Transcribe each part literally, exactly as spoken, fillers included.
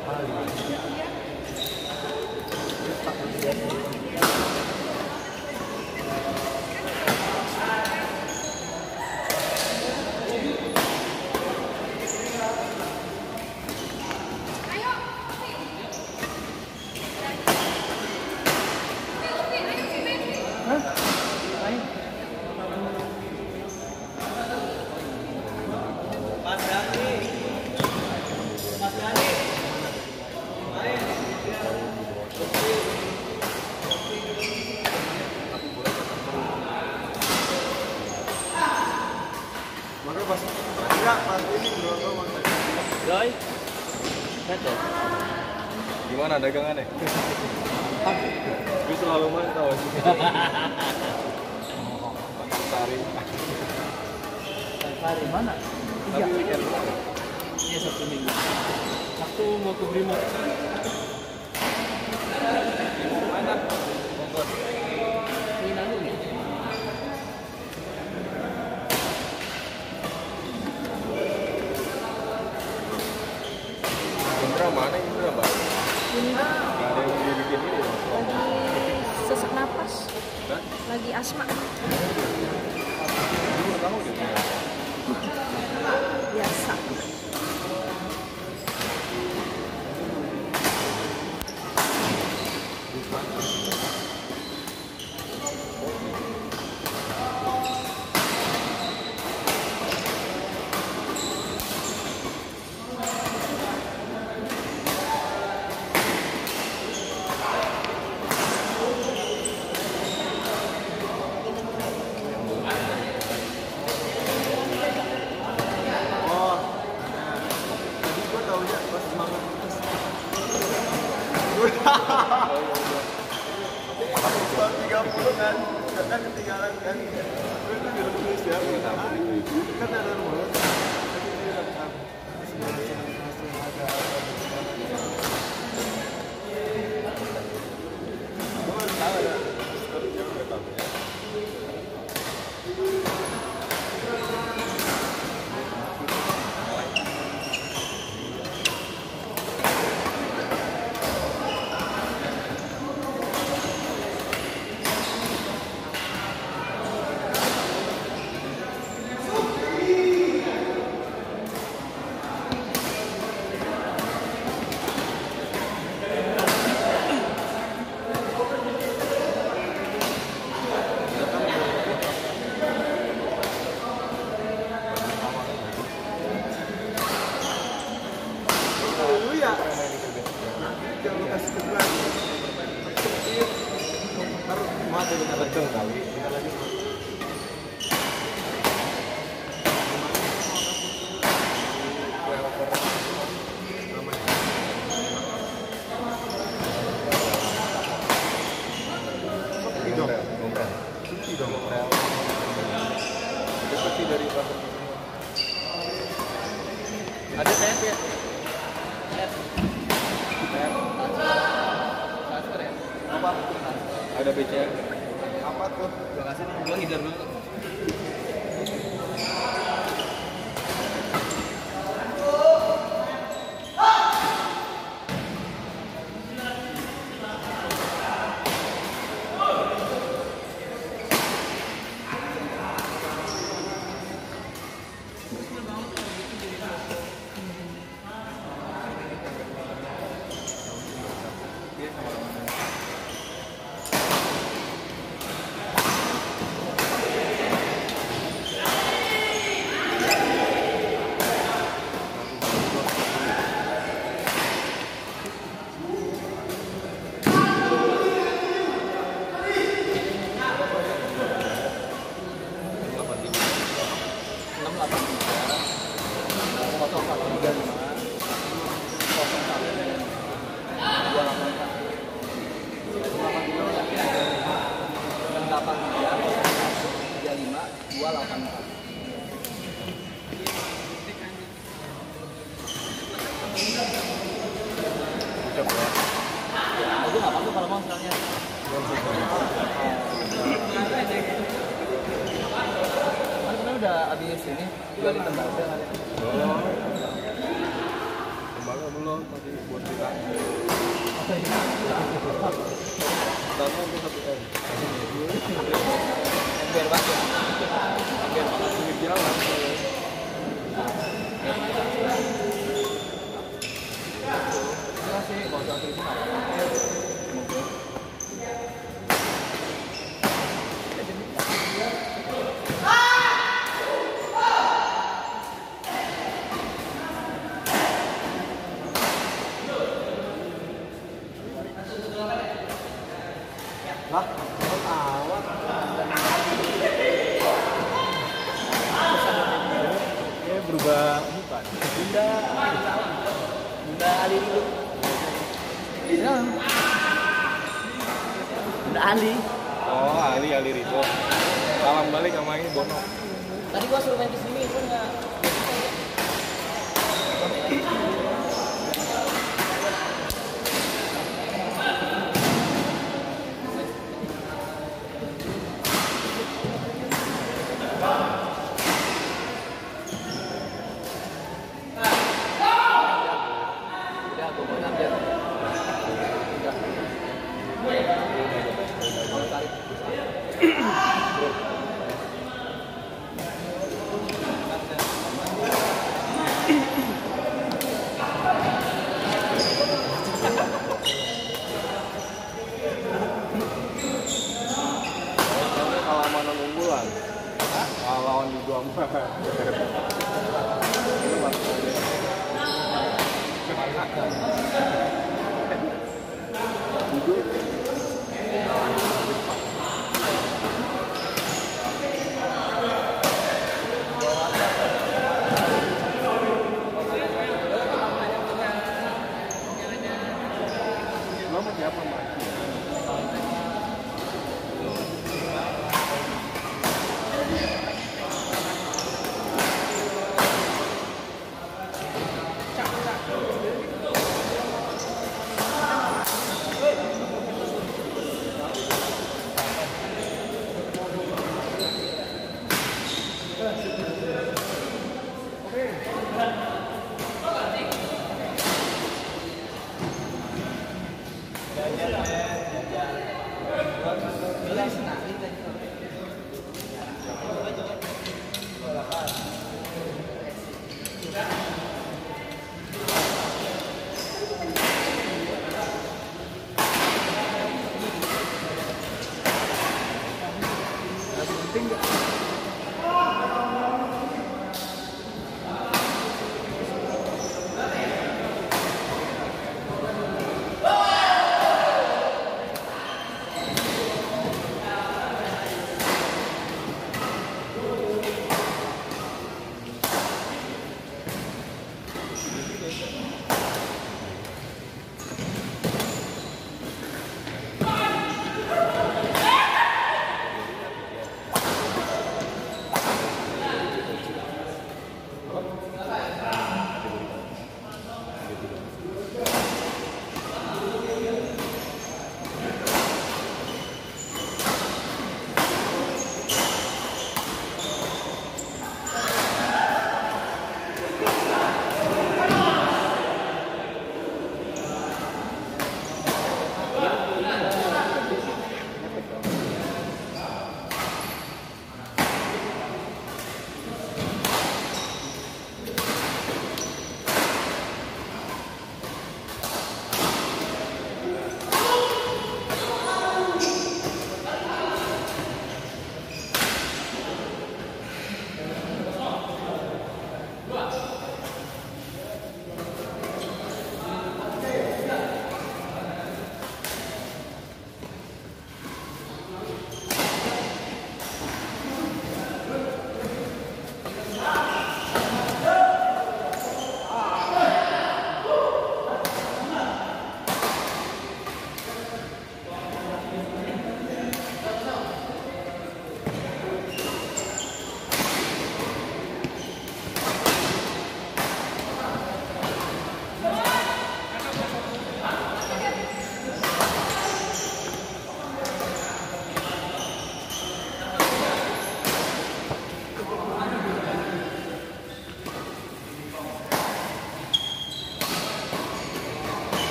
Gimana dagangannya? Gue selalu mantau. Sari. Sari mana? Tapi weekend. Iya Sabtu Minggu. Sabtu mau ke Brimo. Mana? Bogor. Ini nanti nih. Indra mana Indra, Mbak? Bunda Gak ada yang dibikin ini. lagi sesak napas, Hah? lagi asma. Dulu tahu gitu ya. Biasa. tiga puluh kan, karena ketinggalan kan. Terus itu direbus ya, kan ada mulut. Tapi dia rekam. Langsung ada. Gue baru tahu ya. Baru dia udah tahu ya. Betul kali. Seperti dari pasar. Ada saya ya. Apa? Ada B C. Apa tuh? Gua kasih nih, gua hidar dulu. Aku nggak apa-apa kalau mau misalnya. Kan udah habis ini, jualin tembaga. Oh. Malah belum masih buat kita. Pertama itu satu M. Biar banget. Biar makan pinggir jalan. Masih mau satu ribu nggak? Lah, kan awal. Ini berubah muka. Bunda, Bunda Ali dulu. Iya. Bunda Ali. Oh, Ali Ali Ridho. Salam balik sama ini Bono. Tadi gua suruh main ke sini, gua nggak. Udah, gua mau ambil. Mau tarik. Kalau mana unggulan? Kalau lawan di dua empat. Ini maksudnya. Duduk. Lo mau siapa mati?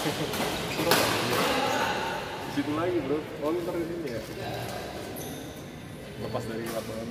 Di situ lagi bro. Oh ntar di sini ya. Lepas dari lapangan.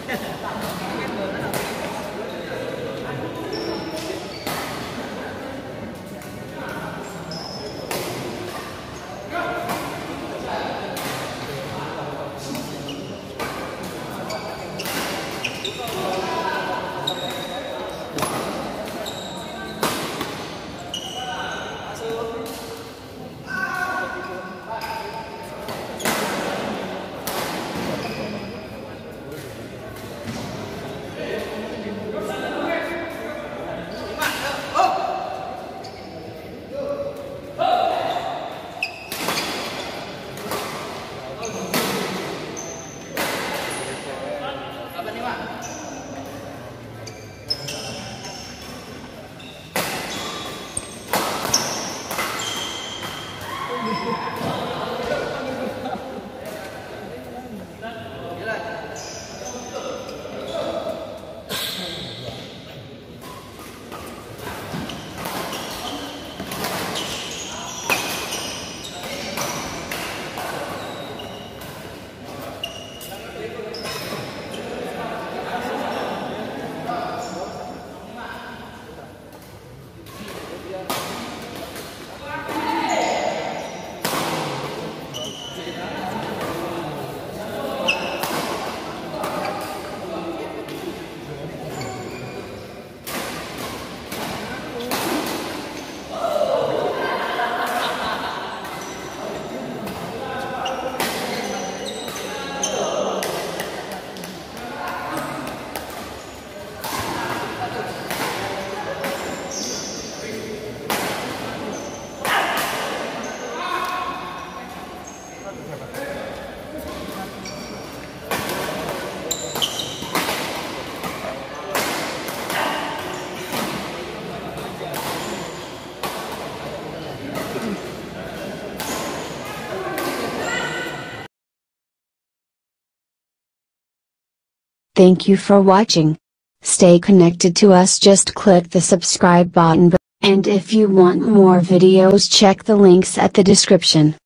Thank you for watching. Stay connected to us, just click the subscribe button, and if you want more videos check the links at the description.